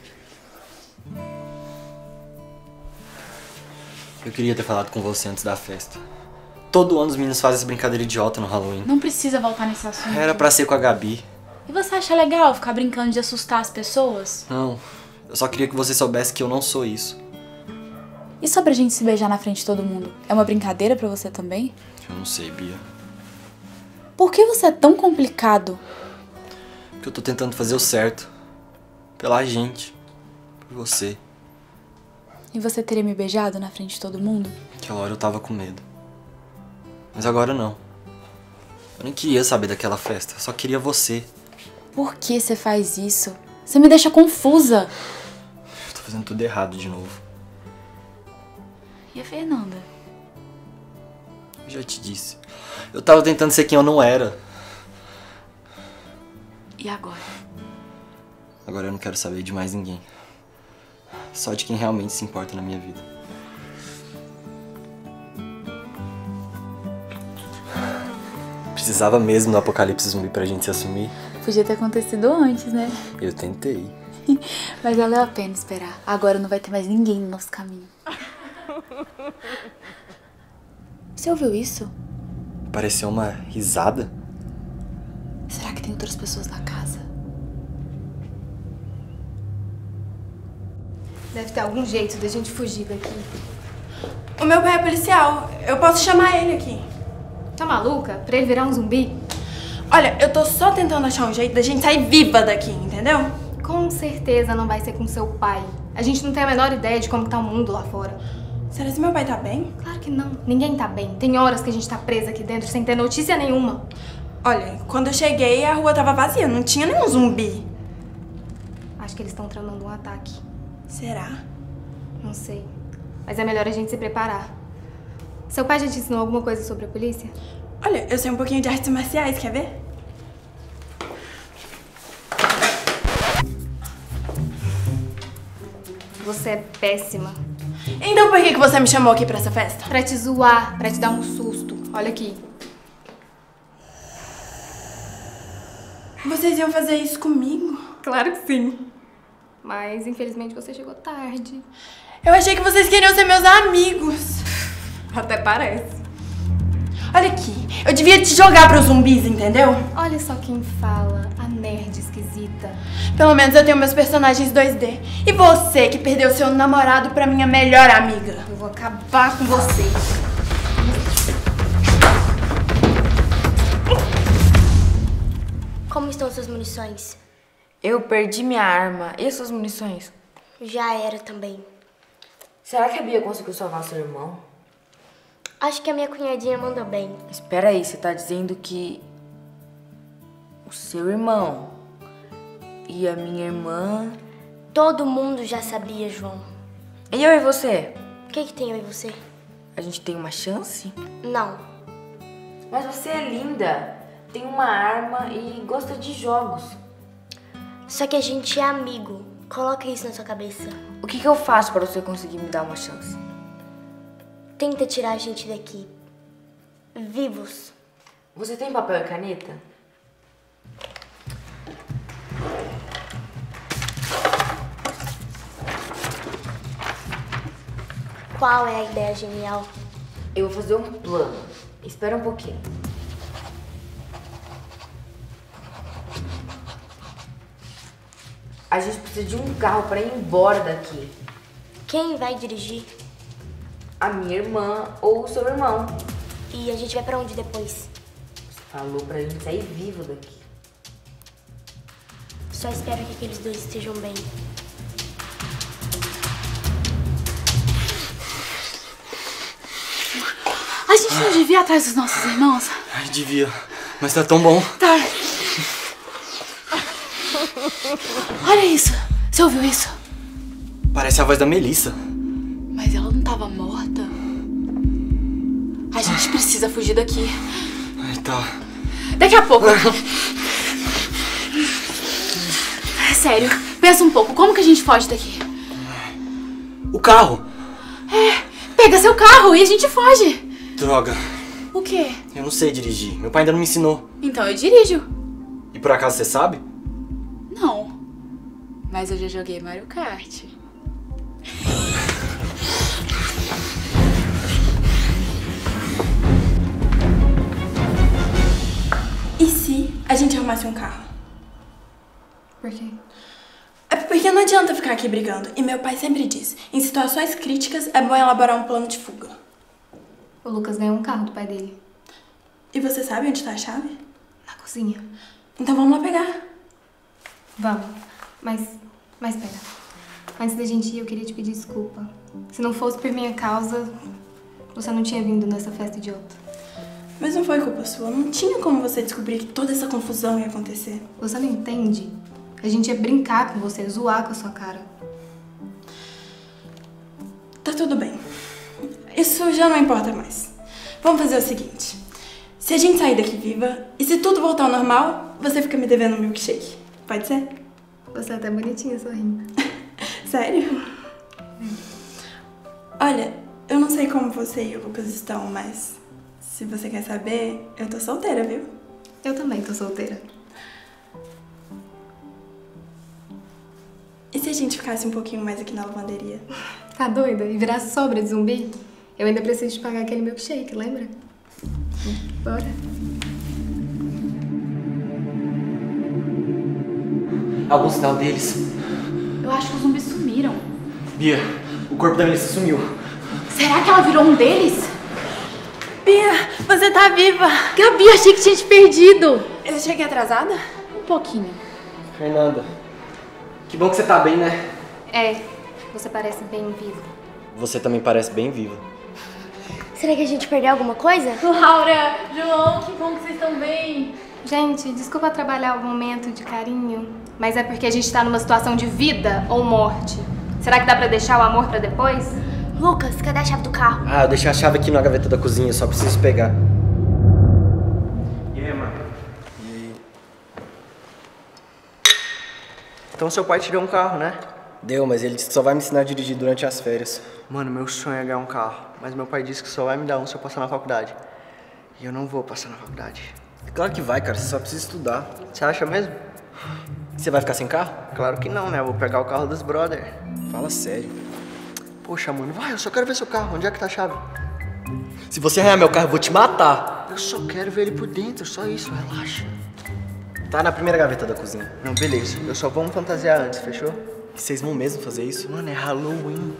Eu queria ter falado com você antes da festa. Todo ano os meninos fazem essa brincadeira idiota no Halloween.
Não precisa voltar nesse assunto.
Era pra ser com a Gabi.
E você acha legal ficar brincando de assustar as pessoas?
Não, eu só queria que você soubesse que eu não sou isso.
E sobre a gente se beijar na frente de todo mundo? É uma brincadeira pra você também?
Eu não sei, Bia.
Por que você é tão complicado?
Porque eu tô tentando fazer o certo. Pela gente. Por você.
E você teria me beijado na frente de todo mundo?
Aquela hora eu tava com medo. Mas agora não. Eu nem queria saber daquela festa. Só queria você.
Por que você faz isso? Você me deixa confusa.
Eu tô fazendo tudo errado de novo.
E a Fernanda?
Eu já te disse. Eu tava tentando ser quem eu não era.
E agora?
Agora eu não quero saber de mais ninguém. Só de quem realmente se importa na minha vida. Precisava mesmo do apocalipse zumbi pra gente se assumir.
Podia ter acontecido antes, né?
Eu tentei.
Mas valeu a pena esperar. Agora não vai ter mais ninguém no nosso caminho. Você ouviu isso?
Pareceu uma risada.
Será que tem outras pessoas na casa?
Deve ter algum jeito da gente fugir daqui.
O meu pai é policial. Eu posso chamar ele aqui.
Tá maluca? Pra ele virar um zumbi?
Olha, eu tô só tentando achar um jeito da gente sair viva daqui, entendeu?
Com certeza não vai ser com seu pai. A gente não tem a menor ideia de como tá o mundo lá fora.
Será que meu pai tá bem?
Claro que não. Ninguém tá bem. Tem horas que a gente tá presa aqui dentro sem ter notícia nenhuma.
Olha, quando eu cheguei a rua tava vazia, não tinha nenhum zumbi.
Acho que eles estão tramando um ataque.
Será?
Não sei. Mas é melhor a gente se preparar. Seu pai já te ensinou alguma coisa sobre a polícia?
Olha, eu sei um pouquinho de artes marciais, quer ver?
Você é péssima.
Então por que você me chamou aqui pra essa festa?
Pra te zoar, pra te dar um susto. Olha aqui.
Vocês iam fazer isso comigo?
Claro que sim. Mas infelizmente você chegou tarde.
Eu achei que vocês queriam ser meus amigos.
Até parece.
Olha aqui, eu devia te jogar pros zumbis, entendeu?
Olha só quem fala, a nerd esquisita.
Pelo menos eu tenho meus personagens 2D. E você que perdeu seu namorado pra minha melhor amiga.
Eu vou acabar com você.
Como estão suas munições?
Eu perdi minha arma. E suas munições?
Já era também.
Será que a Bia conseguiu salvar seu irmão?
Acho que a minha cunhadinha mandou bem.
Espera aí, você tá dizendo que o seu irmão e a minha irmã...
Todo mundo já sabia, João.
E eu e você?
O que tem eu e você?
A gente tem uma chance?
Não.
Mas você é linda, tem uma arma e gosta de jogos.
Só que a gente é amigo. Coloca isso na sua cabeça.
O que eu faço para você conseguir me dar uma chance?
Tenta tirar a gente daqui. Vivos.
Você tem papel e caneta?
Qual é a ideia genial?
Eu vou fazer um plano. Espera um pouquinho. A gente precisa de um carro para ir embora daqui.
Quem vai dirigir?
A minha irmã ou o seu irmão.
E a gente vai pra onde depois?
Você falou pra gente sair vivo daqui.
Só espero que aqueles dois estejam bem.
A gente não devia ir atrás dos nossos irmãos?
Ai, devia. Mas tá tão bom.
Tá. Olha isso. Você ouviu isso?
Parece a voz da Melissa.
Mas ela não tava morta. A gente precisa fugir daqui.
Ai, tá.
Daqui a pouco.
sério, pensa um pouco, como que a gente foge daqui?
O carro!
Pega seu carro e a gente foge.
Droga,
O quê?
eu não sei dirigir. Meu pai ainda não me ensinou.
Então eu dirijo.
E por acaso você sabe?
Não. Mas eu já joguei Mario Kart.
E se a gente arrumasse um carro?
Por quê?
É porque não adianta ficar aqui brigando. E meu pai sempre diz, em situações críticas é bom elaborar um plano de fuga.
O Lucas ganhou um carro do pai dele.
E você sabe onde tá a chave?
Na cozinha.
Então vamos lá pegar.
Vamos. Mas pera. Antes da gente ir, eu queria te pedir desculpa. Se não fosse por minha causa, você não tinha vindo nessa festa idiota.
Mas não foi culpa sua. Não tinha como você descobrir que toda essa confusão ia acontecer.
Você não entende? A gente ia brincar com você, zoar com a sua cara.
Tá tudo bem. Isso já não importa mais. Vamos fazer o seguinte. Se a gente sair daqui viva, e se tudo voltar ao normal, você fica me devendo um milkshake. Pode ser?
Você é até bonitinha sorrindo.
Sério? Olha, eu não sei como você e o Lucas estão, mas se você quer saber, eu tô solteira, viu?
Eu também tô solteira.
E se a gente ficasse um pouquinho mais aqui na lavanderia?
Tá doida? E virar sobra de zumbi? Eu ainda preciso de pagar aquele milkshake, lembra? Bora.
Algum sinal deles?
Eu acho que os zumbis sumiram.
Bia, o corpo da Melissa sumiu.
Será que ela virou um deles?
Bia, você tá viva!
Gabi, achei que tinha te perdido.
Eu cheguei atrasada?
Um pouquinho.
Fernanda, que bom que você tá bem, né?
É, você parece bem vivo.
Você também parece bem viva.
Será que a gente perdeu alguma coisa?
Laura, João, que bom que vocês estão bem.
Gente, desculpa atrapalhar o momento de carinho, mas é porque a gente tá numa situação de vida ou morte. Será que dá pra deixar o amor pra depois?
Lucas, cadê a chave do carro?
Ah, eu deixei a chave aqui na gaveta da cozinha, só preciso pegar. E aí, mano?
E aí? Então seu pai te deu um carro, né?
Deu, mas ele disse que só vai me ensinar a dirigir durante as férias.
Mano, meu sonho é ganhar um carro, mas meu pai disse que só vai me dar um se eu passar na faculdade. E eu não vou passar na faculdade.
Claro que vai, cara, você só precisa estudar.
Você acha mesmo?
Você vai ficar sem carro?
Claro que não, né? Eu vou pegar o carro dos brother.
Fala sério.
Poxa, mano, vai, eu só quero ver seu carro. Onde é que tá a chave?
Se você arranhar meu carro, eu vou te matar.
Eu só quero ver ele por dentro, só isso, relaxa.
Tá na primeira gaveta da cozinha.
Não, beleza. Eu só vou me fantasiar antes, fechou?
Vocês vão mesmo fazer isso?
Mano, é Halloween.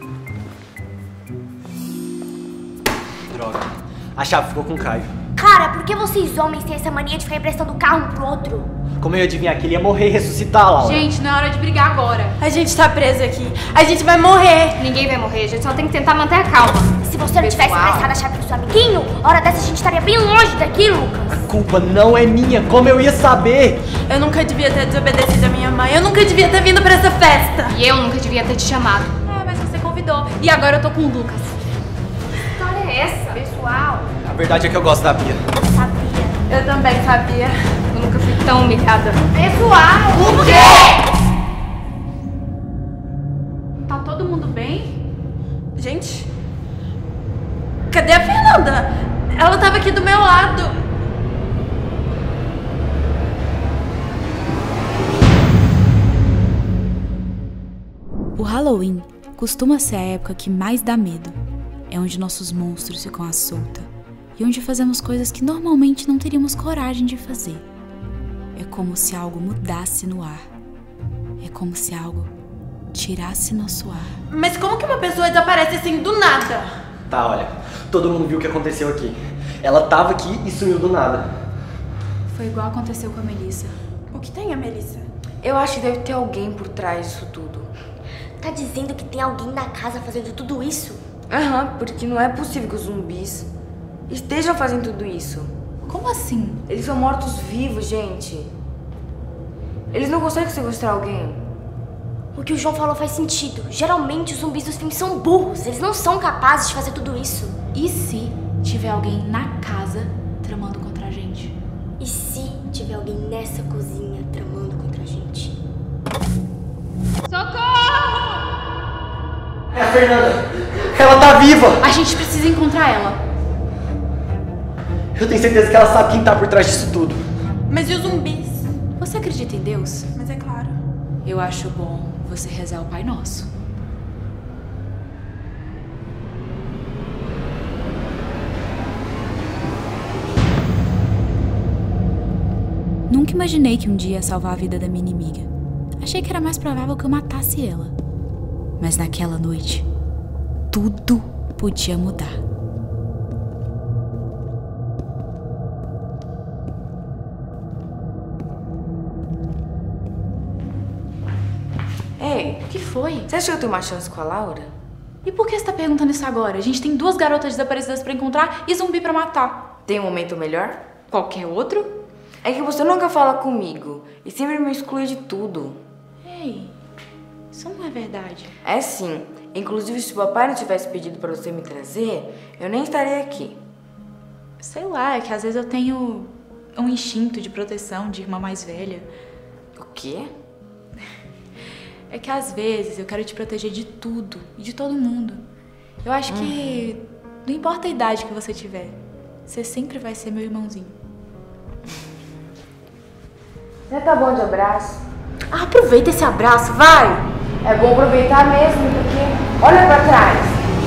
Droga. A chave ficou com o Caio.
Cara, por que vocês homens têm essa mania de ficar emprestando o carro um pro outro?
Como eu ia adivinhar que ele ia morrer e ressuscitar, Laura?
Gente, não é hora de brigar agora.
A gente tá preso aqui. A gente vai morrer.
Ninguém vai morrer, a gente só tem que tentar manter a calma.
Se você não tivesse emprestado a chave pro seu amiguinho, hora dessa a gente estaria bem longe daqui, Lucas.
A culpa não é minha, como eu ia saber?
Eu nunca devia ter desobedecido a minha mãe. Eu nunca devia ter vindo pra essa festa.
E eu nunca devia ter te chamado.
Mas você convidou. E agora eu tô com o Lucas.
Que história é essa?
Pessoal,
A verdade é que eu gosto da Bia.
sabia.
Eu também sabia.
Eu nunca fui tão humilhada.
Pessoal,
O quê? Tá todo mundo bem?
Gente, cadê a Fernanda? Ela tava aqui do meu lado.
O Halloween costuma ser a época que mais dá medo. É onde nossos monstros ficam à solta e onde fazemos coisas que normalmente não teríamos coragem de fazer. É como se algo mudasse no ar. É como se algo tirasse nosso ar.
Mas como que uma pessoa desaparece assim do nada?
Tá, olha, todo mundo viu o que aconteceu aqui. Ela tava aqui e sumiu do nada.
Foi igual aconteceu com a Melissa.
O que tem, a Melissa?
Eu acho que deve ter alguém por trás disso tudo.
Tá dizendo que tem alguém na casa fazendo tudo isso?
Aham, porque não é possível que os zumbis estejam fazendo tudo isso.
Como assim?
Eles são mortos-vivos, gente. Eles não conseguem sequestrar alguém.
O que o João falou faz sentido. Geralmente os zumbis dos filmes são burros. Eles não são capazes de fazer tudo isso.
E se tiver alguém na casa tramando contra a gente?
E se tiver alguém nessa cozinha tramando contra a gente?
Socorro!
É a Fernanda! Ela tá viva!
A gente precisa encontrar ela.
Eu tenho certeza que ela sabe quem tá por trás disso tudo.
Mas e os zumbis?
Você acredita em Deus?
Mas é claro.
Eu acho bom você rezar o Pai Nosso. Nunca imaginei que um dia ia salvar a vida da minha inimiga. Achei que era mais provável que eu matasse ela. Mas naquela noite, tudo podia mudar.
Ei,
O que foi?
você acha que eu tenho uma chance com a Laura?
E por que você tá perguntando isso agora? A gente tem 2 garotas desaparecidas pra encontrar e zumbi pra matar.
Tem um momento melhor?
Qualquer outro?
É que você nunca fala comigo e sempre me exclui de tudo.
Ei, isso não é verdade.
É sim. Inclusive, se o papai não tivesse pedido pra você me trazer, eu nem estaria aqui.
Sei lá, é que às vezes eu tenho um instinto de proteção de irmã mais velha.
O quê?
É que às vezes eu quero te proteger de tudo e de todo mundo. Eu acho que não importa a idade que você tiver, você sempre vai ser meu irmãozinho.
Já tá bom de abraço?
Ah, aproveita esse abraço, vai!
É bom aproveitar mesmo, porque olha pra trás.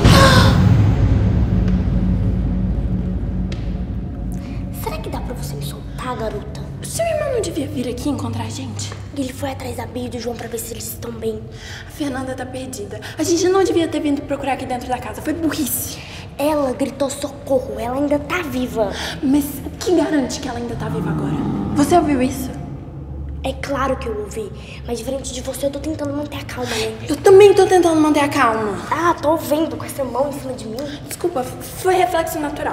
Será que dá pra você me soltar, garota?
Seu irmão não devia vir aqui encontrar a gente?
Ele foi atrás da Bia e do João pra ver se eles estão bem.
A Fernanda tá perdida. A gente não devia ter vindo procurar aqui dentro da casa. Foi burrice.
Ela gritou socorro, ela ainda tá viva.
Mas o que garante que ela ainda tá viva agora? Você ouviu isso?
É claro que eu ouvi, mas diferente de você eu tô tentando manter a calma, né?
Eu também tô tentando manter a calma.
Ah, tô vendo com essa mão em cima de mim.
Desculpa, foi reflexo natural.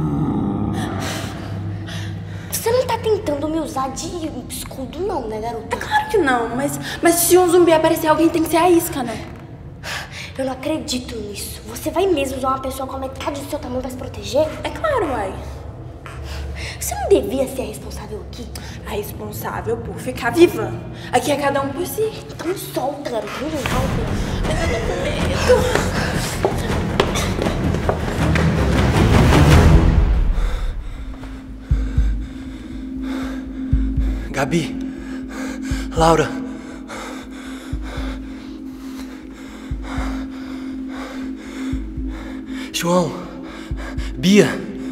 Você não tá tentando me usar de escudo não, né, garota?
É claro que não, mas se um zumbi aparecer, alguém tem que ser a isca, né?
Eu não acredito nisso. Você vai mesmo usar uma pessoa com a metade do seu tamanho pra se proteger?
É claro, uai.
Você não devia ser a responsável aqui?
A responsável por ficar viva. Aqui é cada um por si.
Então me solta, garota. Me resolve.
Mas eu tô com medo.
Gabi, Laura. João, Bia.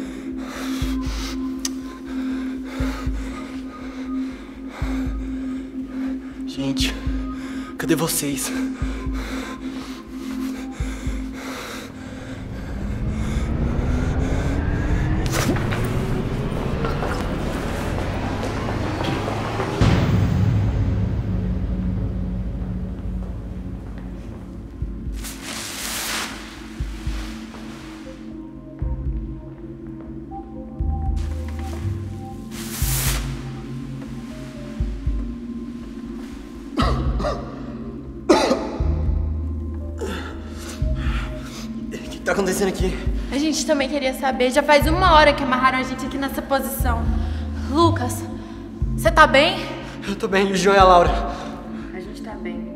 Gente, cadê vocês? O que tá acontecendo aqui?
A gente também queria saber. Já faz 1 hora que amarraram a gente aqui nessa posição.
Lucas, você tá bem?
Eu tô bem, e o João e a Laura?
A gente tá bem.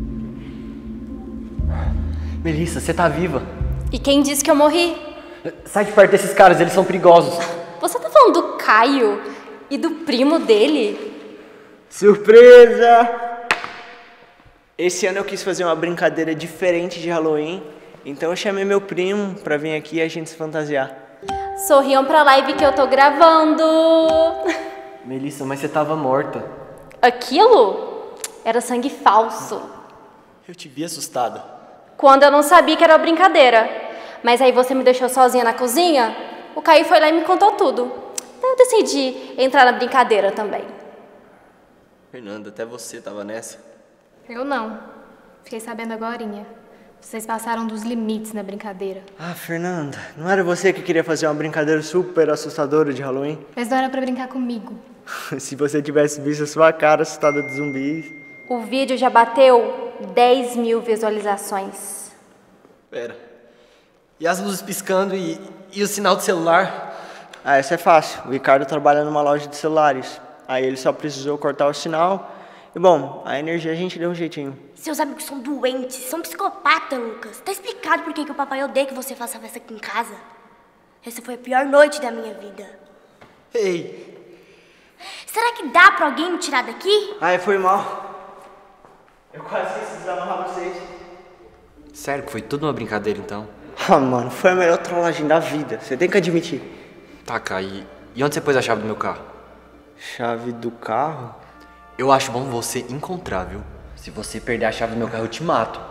Melissa, você tá viva?
E quem disse que eu morri?
Sai de perto desses caras, eles são perigosos.
Você tá falando do Caio e do primo dele?
Surpresa! Esse ano eu quis fazer uma brincadeira diferente de Halloween, então eu chamei meu primo pra vir aqui e a gente se fantasiar.
Sorriam pra live que eu tô gravando.
Melissa, mas você tava morta.
Aquilo era sangue falso.
Eu te vi assustada.
Quando eu não sabia que era uma brincadeira. Mas aí você me deixou sozinha na cozinha, o Caio foi lá e me contou tudo. Então eu decidi entrar na brincadeira também.
Fernanda, até você tava nessa.
Eu não. Fiquei sabendo agorinha. Vocês passaram dos limites na brincadeira.
Ah, Fernanda, não era você que queria fazer uma brincadeira super assustadora de Halloween?
Mas não era pra brincar comigo.
Se você tivesse visto a sua cara assustada de zumbis.
O vídeo já bateu 10 mil visualizações.
Pera. E as luzes piscando e o sinal de celular?
Ah, isso é fácil. O Ricardo trabalha numa loja de celulares. Aí ele só precisou cortar o sinal E bom, a energia a gente deu um jeitinho.
Seus amigos são doentes, são psicopatas, Lucas. Tá explicado por que o papai odeia que você faça festa aqui em casa? Essa foi a pior noite da minha vida.
Ei!
Será que dá pra alguém me tirar daqui?
Ai, foi mal. Eu quase esqueci de desamarrar vocês.
Sério que foi tudo uma brincadeira, então?
Ah, mano, foi a melhor trollagem da vida. Você tem que admitir.
Tá, Kai. E onde você pôs a chave do meu carro?
Chave do carro?
Eu acho bom você encontrar, viu? Se você perder a chave do meu carro, eu te mato.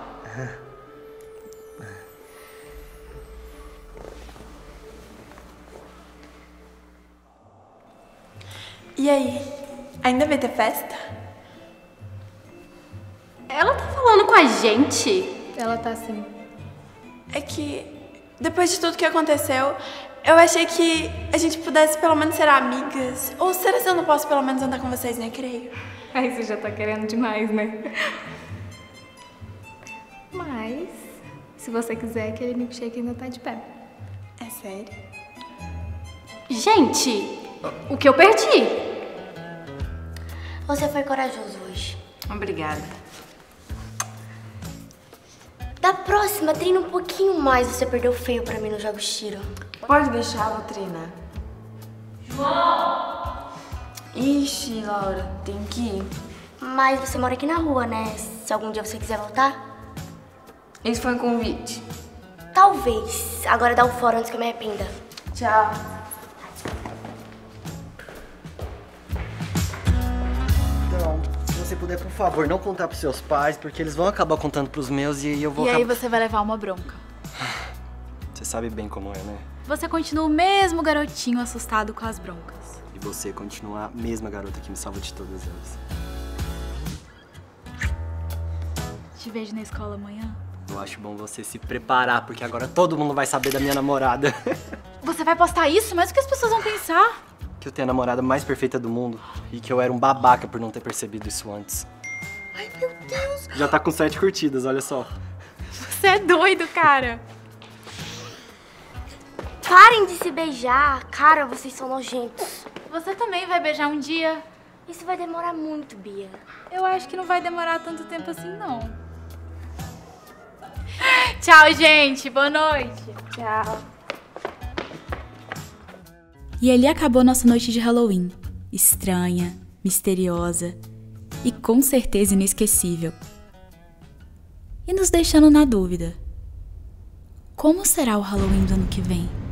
E aí? Ainda vai ter festa?
Ela tá falando com a gente?
Ela tá assim.
É que, depois de tudo que aconteceu, eu achei que a gente pudesse pelo menos ser amigas. Ou será que eu não posso pelo menos andar com vocês no recreio?
Aí você já tá querendo demais, né? Mas, se você quiser, aquele milkshake ainda tá de pé.
É sério?
Gente, o que eu perdi?
Você foi corajoso hoje.
Obrigada.
Da próxima, treina um pouquinho mais. Você perdeu feio pra mim no jogo tiro.
Pode deixar, vou treinar. João! Ixi, Laura, tem que ir.
Mas você mora aqui na rua, né? Se algum dia você quiser voltar?
Esse foi um convite.
Talvez. Agora dá um fora antes que eu me arrependa.
Tchau.
Então, se você puder, por favor, não contar pros seus pais, porque eles vão acabar contando pros meus e aí eu vou
E aí você vai levar uma bronca.
Você sabe bem como é, né?
Você continua o mesmo garotinho assustado com as broncas.
E você continua a mesma garota que me salva de todas elas.
Te vejo na escola amanhã.
Eu acho bom você se preparar, porque agora todo mundo vai saber da minha namorada.
Você vai postar isso? Mas o que as pessoas vão pensar?
Que eu tenho a namorada mais perfeita do mundo e que eu era um babaca por não ter percebido isso antes.
Ai, meu Deus.
Já tá com 7 curtidas, olha só.
Você é doido, cara.
Parem de se beijar. Cara, vocês são nojentos.
Você também vai beijar um dia?
Isso vai demorar muito, Bia.
Eu acho que não vai demorar tanto tempo assim, não. Tchau, gente. Boa noite.
Tchau.
E ali acabou nossa noite de Halloween. Estranha, misteriosa e com certeza inesquecível. E nos deixando na dúvida. Como será o Halloween do ano que vem?